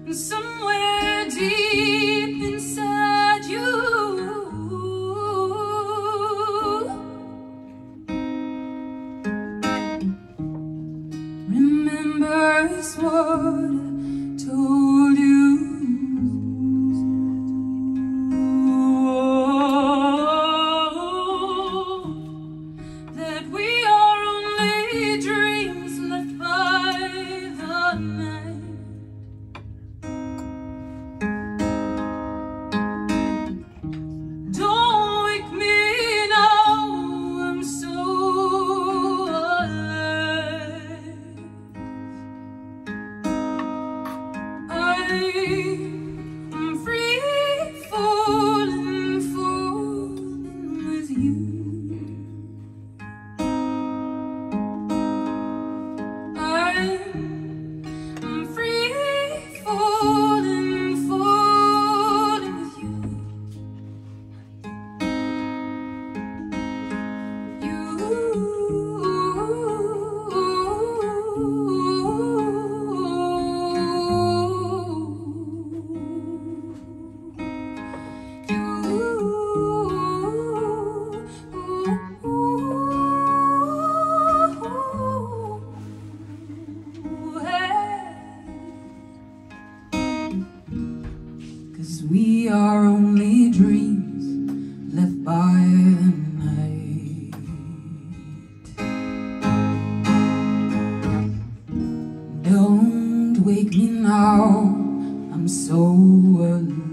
somewhere deep inside you. Remember it's what I told you. That we are only dreams left by the night. Don't wake me now, I'm so alive. I'm free falling, falling with you. I'm free falling, falling with you. Cause we are only dreams left by the night. Don't wake me now, I'm so alive.